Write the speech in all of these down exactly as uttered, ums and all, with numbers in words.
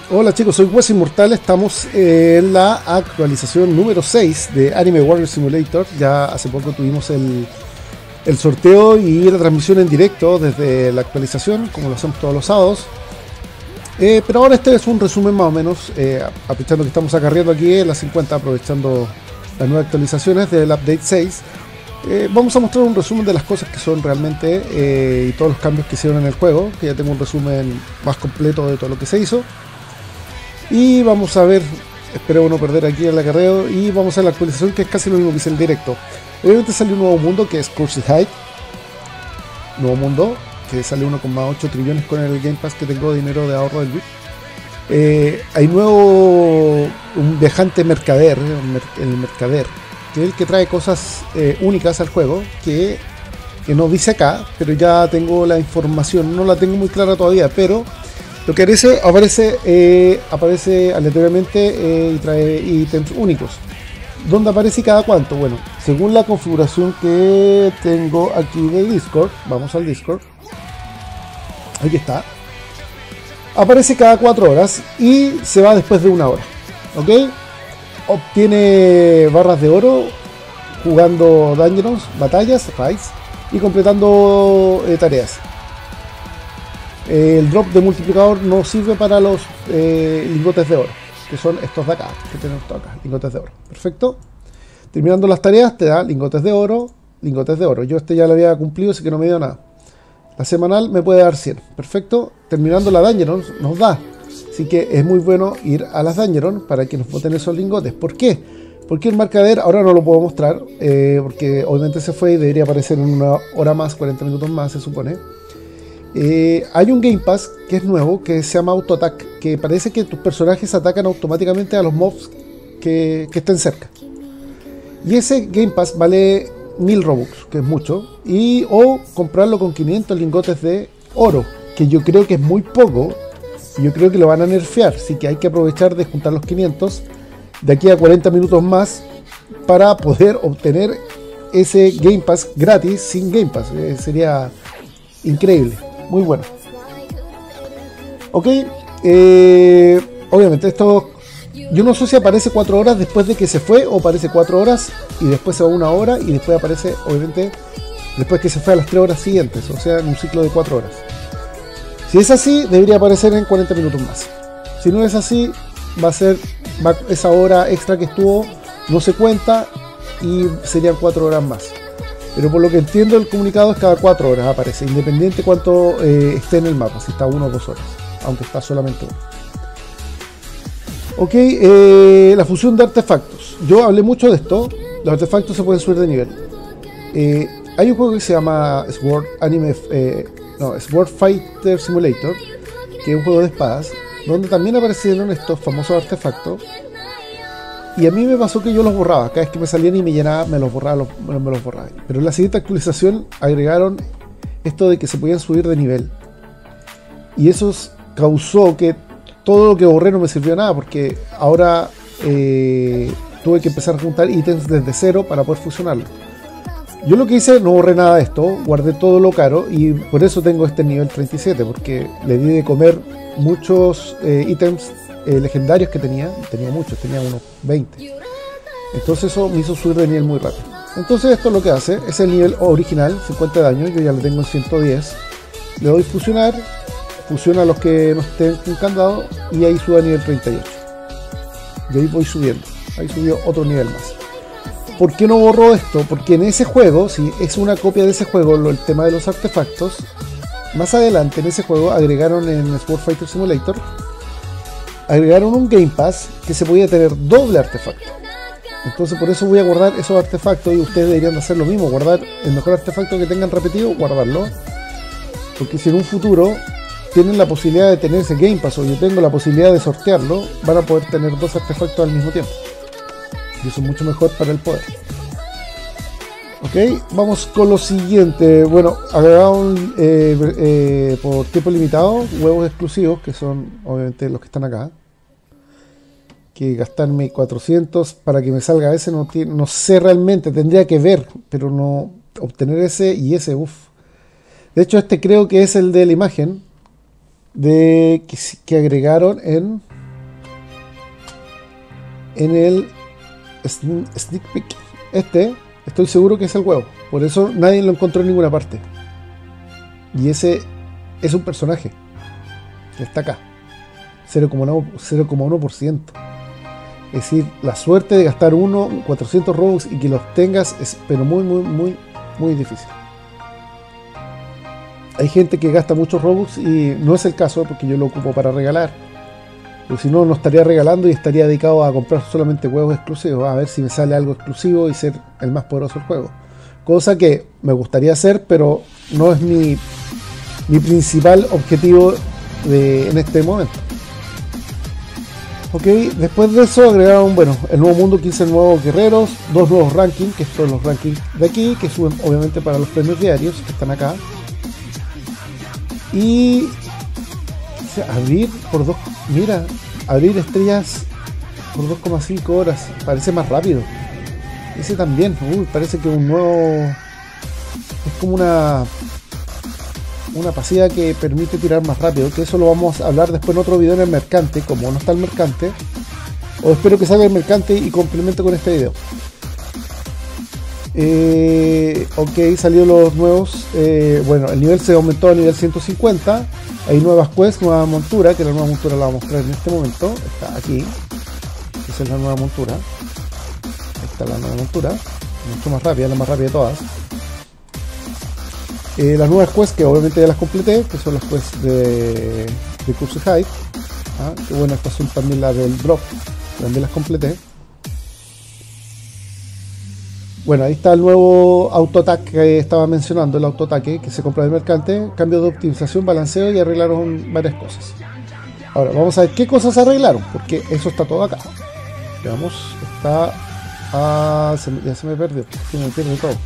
Hola chicos, soy Wes Inmortal, estamos en la actualización número seis de Anime Warrior Simulator. Ya hace poco tuvimos el, el sorteo y la transmisión en directo desde la actualización, como lo hacemos todos los sábados. Eh, pero ahora este es un resumen más o menos, eh, aprovechando que estamos acarreando aquí en la cincuenta, aprovechando las nuevas actualizaciones del Update seis. Eh, vamos a mostrar un resumen de las cosas que son realmente eh, y todos los cambios que hicieron en el juego, que ya tengo un resumen más completo de todo lo que se hizo. Y vamos a ver, espero no perder aquí el acarreo, y vamos a la actualización, que es casi lo mismo que hice en directo. Obviamente salió un nuevo mundo que es Cursed Height. Nuevo mundo, que sale uno coma ocho trillones con el Game Pass que tengo de dinero de ahorro del V I P. Eh, hay nuevo, un viajante mercader, el mercader, que es el que trae cosas eh, únicas al juego, que, que no dice acá, pero ya tengo la información, no la tengo muy clara todavía, pero lo que aparece, aparece, eh, aparece aleatoriamente eh, y trae ítems únicos. ¿Dónde aparece y cada cuánto? Bueno, según la configuración que tengo aquí de Discord, vamos al Discord, aquí está, aparece cada cuatro horas y se va después de una hora, ¿ok? Obtiene barras de oro jugando dungeons, batallas, raids y completando eh, tareas. El drop de multiplicador no sirve para los eh, lingotes de oro, que son estos de acá, que tenemos acá, lingotes de oro. Perfecto. Terminando las tareas te da lingotes de oro, lingotes de oro. Yo este ya lo había cumplido, así que no me dio nada. La semanal me puede dar cien. Perfecto. Terminando la dungeon nos da. Así que es muy bueno ir a las dungeon para que nos boten esos lingotes. ¿Por qué? Porque el mercader ahora no lo puedo mostrar, eh, porque obviamente se fue y debería aparecer en una hora más, cuarenta minutos más se supone. Eh, hay un Game Pass que es nuevo, que se llama Auto Attack, que parece que tus personajes atacan automáticamente a los mobs que, que estén cerca. Y ese Game Pass vale mil Robux, que es mucho, y o comprarlo con quinientos lingotes de oro, que yo creo que es muy poco, y yo creo que lo van a nerfear, así que hay que aprovechar de juntar los quinientos de aquí a cuarenta minutos más para poder obtener ese Game Pass gratis sin Game Pass. Eh, sería increíble. Muy bueno. Ok. Eh, obviamente esto, yo no sé si aparece cuatro horas después de que se fue, o aparece cuatro horas y después se va una hora y después aparece, obviamente, después que se fue a las tres horas siguientes, o sea, en un ciclo de cuatro horas. Si es así, debería aparecer en cuarenta minutos más. Si no es así, va a ser va, esa hora extra que estuvo, no se cuenta y serían cuatro horas más. Pero por lo que entiendo, el comunicado es cada cuatro horas aparece, independiente cuánto eh, esté en el mapa, si está uno o dos horas, aunque está solamente uno. Ok, eh, la fusión de artefactos. Yo hablé mucho de esto. Los artefactos se pueden subir de nivel. Eh, hay un juego que se llama Sword Anime, eh, no, Sword Fighter Simulator, que es un juego de espadas, donde también aparecieron estos famosos artefactos. Y a mí me pasó que yo los borraba, cada vez que me salían y me llenaba, me los borraba, los, me los borraba. Pero en la siguiente actualización agregaron esto de que se podían subir de nivel. Y eso causó que todo lo que borré no me sirvió de nada, porque ahora eh, tuve que empezar a juntar ítems desde cero para poder fusionarlo. Yo lo que hice, no borré nada de esto, guardé todo lo caro y por eso tengo este nivel treinta y siete, porque le di de comer muchos eh, ítems Eh, legendarios que tenía, tenía muchos, tenía unos veinte. Entonces eso me hizo subir de nivel muy rápido. Entonces esto es lo que hace, es el nivel original, cincuenta de daño, yo ya lo tengo en ciento diez. Le doy fusionar, fusiona a los que no estén con candado y ahí sube a nivel treinta y ocho. Y ahí voy subiendo, ahí subió otro nivel más. ¿Por qué no borro esto? Porque en ese juego, si es una copia de ese juego, lo, el tema de los artefactos, más adelante en ese juego agregaron en Sword Fighter Simulator, agregaron un Game Pass que se podía tener doble artefacto. Entonces por eso voy a guardar esos artefactos, y ustedes deberían hacer lo mismo, guardar el mejor artefacto que tengan repetido, guardarlo, porque si en un futuro tienen la posibilidad de tener ese Game Pass, o yo tengo la posibilidad de sortearlo, van a poder tener dos artefactos al mismo tiempo, y eso es mucho mejor para el poder. Ok, vamos con lo siguiente. Bueno, agregaron eh, eh, por tiempo limitado huevos exclusivos, que son obviamente los que están acá. Que gastarme cuatrocientos para que me salga ese, no, tiene, no sé realmente, tendría que ver, pero no obtener ese y ese, uff. De hecho este creo que es el de la imagen de que, que agregaron en en el sneak peek. Este, estoy seguro que es el huevo. Por eso nadie lo encontró en ninguna parte. Y ese es un personaje que está acá. cero coma uno por ciento. Es decir, la suerte de gastar uno, cuatrocientos Robux y que los tengas es pero muy, muy, muy, muy difícil. Hay gente que gasta muchos Robux y no es el caso porque yo lo ocupo para regalar. Porque si no, no estaría regalando y estaría dedicado a comprar solamente juegos exclusivos. A ver si me sale algo exclusivo y ser el más poderoso del juego. Cosa que me gustaría hacer, pero no es mi, mi principal objetivo de, en este momento. Ok, después de eso agregaron, bueno, el nuevo mundo, quince nuevos guerreros, dos nuevos rankings, que son los rankings de aquí, que suben obviamente para los premios diarios, que están acá. Y o sea, abrir por dos, mira, abrir estrellas por dos coma cinco horas, parece más rápido. Ese también, uy, parece que un nuevo, es como una una pasiva que permite tirar más rápido, que eso lo vamos a hablar después en otro video en el mercante, como no está el mercante, o espero que salga el mercante y complemente con este video. Eh, ok, salió los nuevos, eh, bueno, el nivel se aumentó a nivel ciento cincuenta, hay nuevas quests, nueva montura, que la nueva montura la vamos a mostrar en este momento, está aquí, esa es la nueva montura, ahí está la nueva montura, mucho más rápida, la más rápida de todas. Eh, las nuevas quests que obviamente ya las completé, que son las quests de, de Curse Hype, ¿ah? Que bueno, estas son también las del blog, también las completé. Bueno, ahí está el nuevo autoataque que estaba mencionando, el autoataque que se compra del mercante, cambio de optimización, balanceo y arreglaron varias cosas. Ahora vamos a ver qué cosas arreglaron, porque eso está todo acá. Veamos, está... Ah, se, ya se me perdió, se me pierde todo.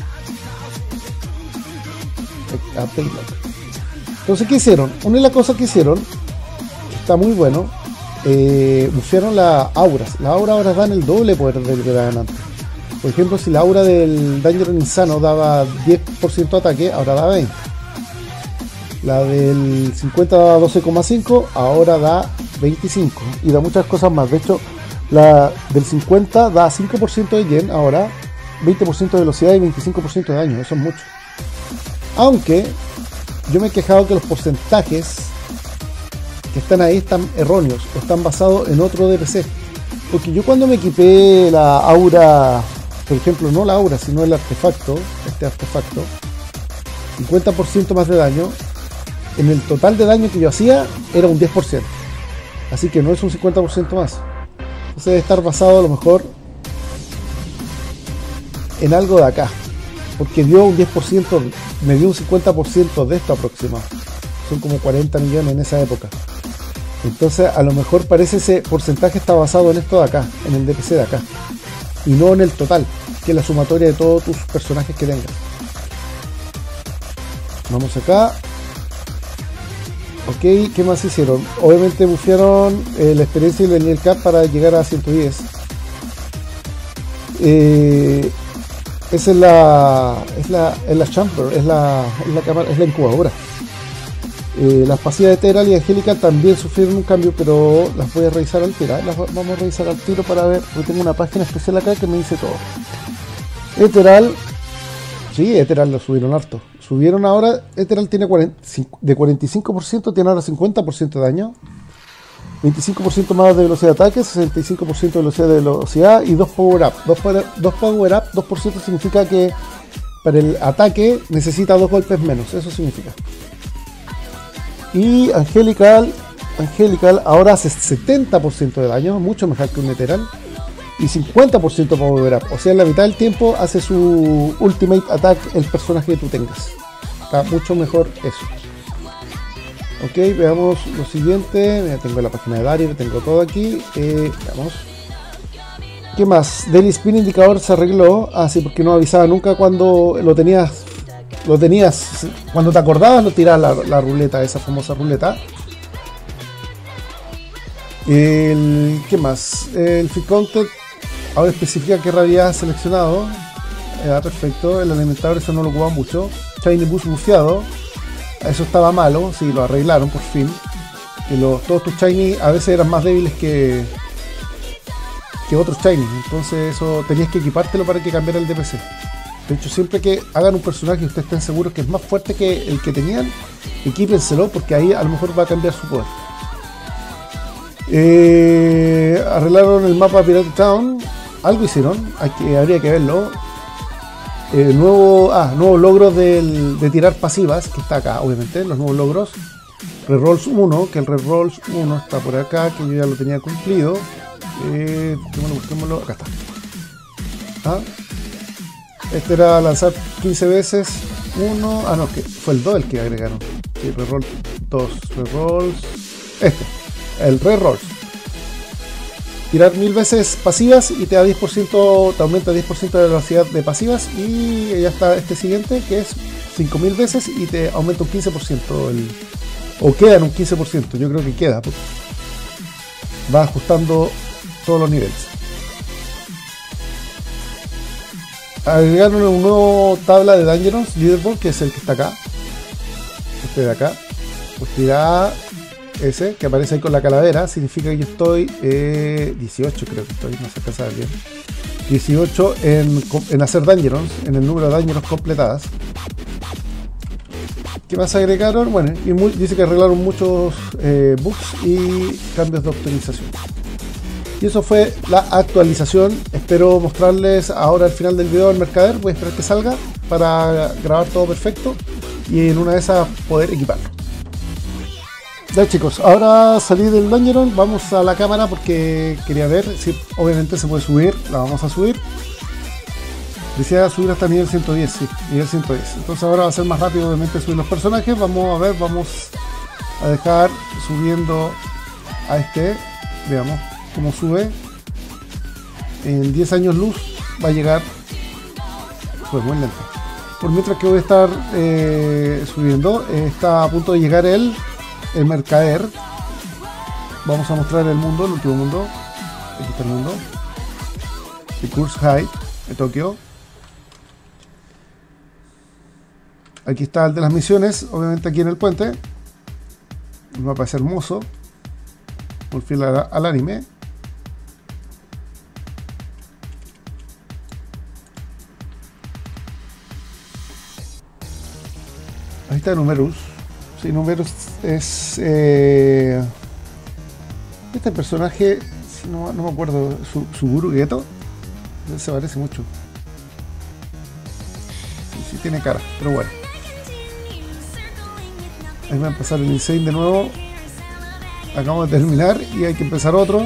Entonces, ¿qué hicieron? Una de las cosas que hicieron, que está muy bueno, eh, bufiaron las auras. Las auras ahora dan el doble poder del que daban antes. Por ejemplo, si la aura del Danger Insano daba diez por ciento de ataque, ahora da veinte. La del cincuenta daba doce coma cinco, ahora da veinticinco. Y da muchas cosas más. De hecho, la del cincuenta da cinco por ciento de gen, ahora veinte por ciento de velocidad y veinticinco por ciento de daño. Eso es mucho. Aunque yo me he quejado que los porcentajes que están ahí están erróneos o están basados en otro D P C. Porque yo cuando me equipé la aura, por ejemplo, no la aura, sino el artefacto, este artefacto, cincuenta por ciento más de daño, en el total de daño que yo hacía era un diez por ciento. Así que no es un cincuenta por ciento más. Entonces debe estar basado a lo mejor en algo de acá. Porque dio un diez por ciento, me dio un cincuenta por ciento de esto aproximado. Son como cuarenta millones en esa época. Entonces a lo mejor parece ese porcentaje está basado en esto de acá, en el D P C de acá. Y no en el total, que es la sumatoria de todos tus personajes que tengas. Vamos acá. Ok, ¿qué más hicieron? Obviamente bufiaron eh, la experiencia y el nivel cap para llegar a ciento diez. Eh... Esa es la, es la, es la chamber, es la, es la cámara, es la incubadora. Eh, las pasivas de Ethereal y Angélica también sufrieron un cambio, pero las voy a revisar al tiro. Las vamos a revisar al tiro para ver, porque tengo una página especial acá que me dice todo. Ethereal, sí, Ethereal lo subieron harto. Subieron ahora, Ethereal tiene cuarenta, de cuarenta y cinco por ciento, tiene ahora cincuenta por ciento de daño. veinticinco por ciento más de velocidad de ataque, sesenta y cinco por ciento de velocidad de velocidad y dos power up. dos power, dos power up, dos por ciento significa que para el ataque necesita dos golpes menos, eso significa. Y Angelical, Angelical ahora hace setenta por ciento de daño, mucho mejor que un Ethereal, y cincuenta por ciento power up. O sea, en la mitad del tiempo hace su ultimate attack el personaje que tú tengas. Está mucho mejor eso. Ok, veamos lo siguiente. Ya tengo la página de Dario, tengo todo aquí. Eh, veamos. ¿Qué más? Daily Spin indicador se arregló. Ah, sí, porque no avisaba nunca cuando lo tenías. Lo tenías. Cuando te acordabas, lo tirabas la, la ruleta, esa famosa ruleta. El, ¿Qué más? El Fit Content ahora especifica qué raridad has seleccionado. Eh, perfecto. El alimentador, eso no lo ocupa mucho. Shiny Boost bufiado. Eso estaba malo, sí, lo arreglaron por fin. Que los, todos tus shiny a veces eran más débiles que, que otros shiny. Entonces eso tenías que equipártelo para que cambiara el D P C. De hecho, siempre que hagan un personaje y ustedes estén seguros que es más fuerte que el que tenían, equípenselo, porque ahí a lo mejor va a cambiar su poder. Eh, arreglaron el mapa Pirate Town. Algo hicieron, hay que, habría que verlo. Eh, nuevo, ah, nuevos logros del, de tirar pasivas, que está acá, obviamente, los nuevos logros. Rerolls uno, que el Rerolls uno está por acá, que yo ya lo tenía cumplido. Eh, busquémoslo, busquémoslo, acá está. ¿Ah? Este era lanzar quince veces uno, ah no, que fue el dos el que agregaron. Sí, Reroll dos, Rerolls, este, el Rerolls. Tirar mil veces pasivas y te da diez por ciento, te aumenta diez por ciento de la velocidad de pasivas. Y ya está este siguiente, que es cinco mil veces y te aumenta un quince por ciento el, o queda en un quince por ciento, yo creo que queda, pues. Va ajustando todos los niveles. Agregaron un nuevo tabla de Dangerous Leaderboard, que es el que está acá, este de acá. Pues tira ese que aparece ahí con la calavera, significa que yo estoy eh, dieciocho, creo que estoy, no sé qué sabe bien, dieciocho en, en hacer Dangerous, en el número de Dangerous completadas. ¿Qué más agregaron? Bueno, y muy, dice que arreglaron muchos eh, bugs y cambios de optimización. Y eso fue la actualización. Espero mostrarles ahora al final del video el mercader. Voy a esperar que salga para grabar todo perfecto y en una de esas poder equiparlo. Ya chicos, ahora salí del Dungeon, vamos a la cámara porque quería ver si obviamente se puede subir. La vamos a subir. Decía subir hasta nivel ciento diez, sí, nivel ciento diez. Entonces ahora va a ser más rápido obviamente subir los personajes. Vamos a ver, vamos a dejar subiendo a este. Veamos cómo sube. En diez años luz va a llegar pues muy lento. Por mientras que voy a estar eh, subiendo, eh, está a punto de llegar el, el mercader. Vamos a mostrar el mundo, el último mundo. Aquí está el mundo. El Curse High de Tokio. Aquí está el de las misiones, obviamente aquí en el puente. El mapa es hermoso. Muy fiel al, al anime. Ahí está Numerus. Sí, Numerus es... Eh, este personaje, no, no me acuerdo, su, Suguru Geto. Se parece mucho. Sí, sí tiene cara, pero bueno. Ahí va a empezar el Insane de nuevo. Acabamos de terminar y hay que empezar otro.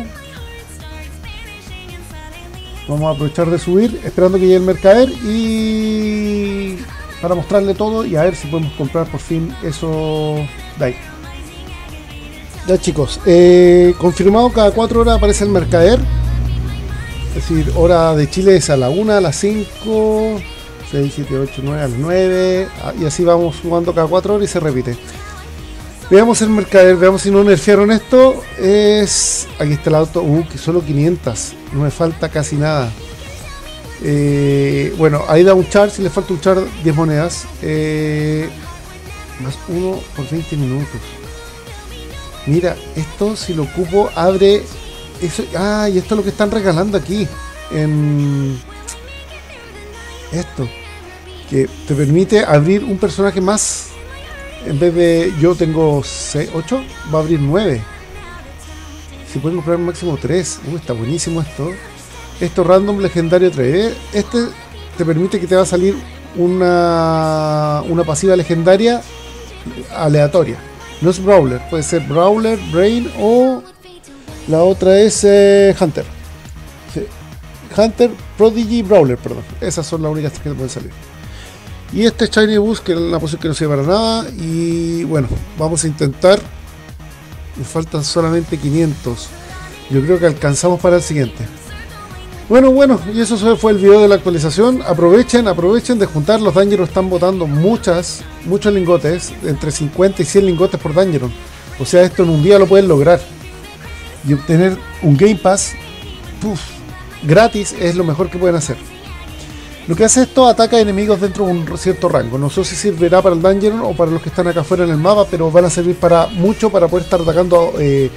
Vamos a aprovechar de subir, esperando que llegue el mercader y para mostrarle todo y a ver si podemos comprar por fin eso de ahí. Ya chicos, eh, confirmado, cada cuatro horas aparece el mercader. Es decir, hora de Chile es a la una, a las cinco, seis, siete, ocho, nueve, a las nueve. Y así vamos jugando cada cuatro horas y se repite. Veamos el mercader, veamos si no nerfearon esto. Es... Aquí está el auto. Uh, que solo quinientas. No me falta casi nada. Eh, bueno, ahí da un char. Si le falta un char, diez monedas. Eh, más uno por veinte minutos. Mira, esto si lo ocupo abre... Eso, ah, y esto es lo que están regalando aquí. En... Esto. Que te permite abrir un personaje más. En vez de yo tengo seis, ocho, va a abrir nueve. Se pueden comprar máximo tres. Uh, está buenísimo esto. Esto random legendario tres. Este te permite que te va a salir una, una pasiva legendaria aleatoria. No es Brawler, puede ser Brawler, Brain o la otra es eh, Hunter. Sí. Hunter, Prodigy, Brawler, perdón. Esas son las únicas que te pueden salir. Y este Shiny Boost, que es una posición que no sirve para nada. Y bueno, vamos a intentar. Me faltan solamente quinientos. Yo creo que alcanzamos para el siguiente. Bueno, bueno, y eso fue el video de la actualización. Aprovechen, aprovechen de juntar. Los Dangerous están botando muchas, muchos lingotes. Entre cincuenta y cien lingotes por Dangerous. O sea, esto en un día lo pueden lograr. Y obtener un Game Pass puff, gratis es lo mejor que pueden hacer. Lo que hace esto, ataca enemigos dentro de un cierto rango. No sé si servirá para el Dungeon o para los que están acá afuera en el mapa, pero van a servir para mucho para poder estar atacando eh,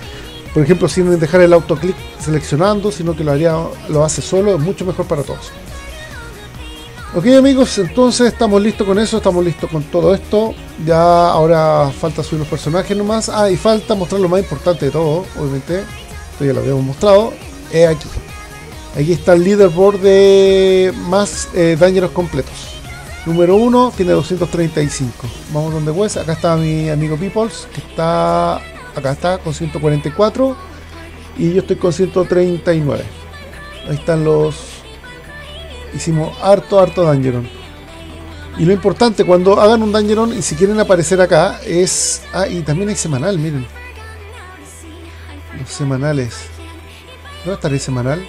por ejemplo, sin dejar el autoclick seleccionando, sino que lo haría, lo hace solo, es mucho mejor para todos. Ok amigos, entonces estamos listos con eso, estamos listos con todo esto. Ya ahora falta subir los personajes nomás. Ah, y falta mostrar lo más importante de todo, obviamente. Esto ya lo habíamos mostrado. Es aquí. Aquí está el leaderboard de más eh, dañeros completos. Número uno tiene doscientos treinta y cinco. Vamos donde pues. Acá está mi amigo Peoples, que está... Acá está con ciento cuarenta y cuatro. Y yo estoy con ciento treinta y nueve. Ahí están los... Hicimos harto, harto Dangeron. Y lo importante, cuando hagan un Dangeron y si quieren aparecer acá, es... Ah, y también hay semanal, miren. Los semanales. ¿Dónde estará el semanal?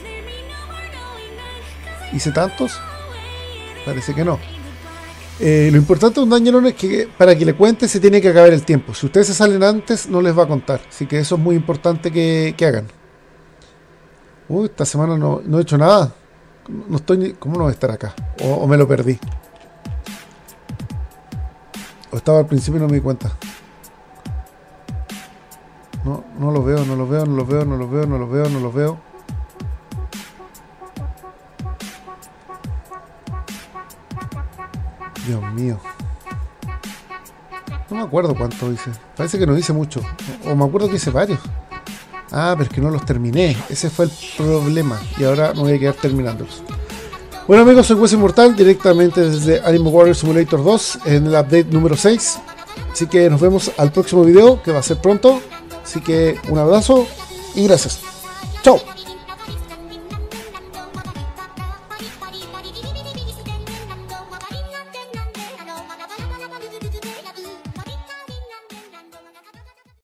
¿Hice tantos? Parece que no. Eh, lo importante de un Dangeron es que para que le cuente se tiene que acabar el tiempo. Si ustedes se salen antes, no les va a contar. Así que eso es muy importante que, que hagan. Uy, esta semana no, no he hecho nada. No estoy ni... ¿Cómo no voy a estar acá? O, o me lo perdí. O estaba al principio y no me di cuenta. No, no lo veo, no lo veo, no lo veo, no lo veo, no lo veo, no lo veo. Dios mío. No me acuerdo cuánto hice. Parece que no hice mucho. O, o me acuerdo que hice varios. Ah, pero es que no los terminé. Ese fue el problema. Y ahora me voy a quedar terminándolos. Bueno amigos, soy Hueso Inmortal, directamente desde Animal Warrior Simulator dos, en el update número seis. Así que nos vemos al próximo video, que va a ser pronto. Así que un abrazo y gracias. Chao.